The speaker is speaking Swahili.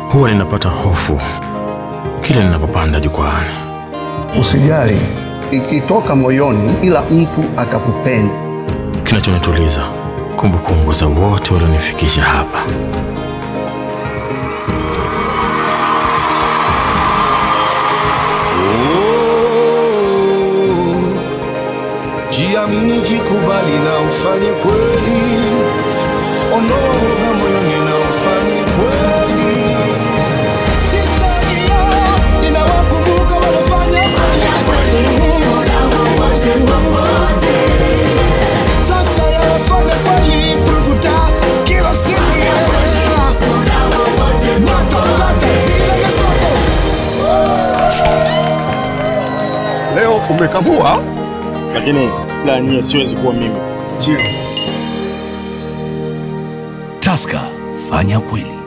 Huwa ninapata hofu kila ninapopanda jukwaani. Usijali, ikitoka moyoni ila mtu atakupenda. Kinachonituliza kumbukumbu za wote walionifikisha hapa. Jiamini, jikubali na ufanye kweli. Ondoa woga moyoni na ufanye kweli. Historia inawakumbuka walofanya kweli. Sasa yafanya kweli, Bruguta kila siku Leo umekamua, lakini la nyie siwezi kuwa mimi. Cheers. Tusker, fanya kweli.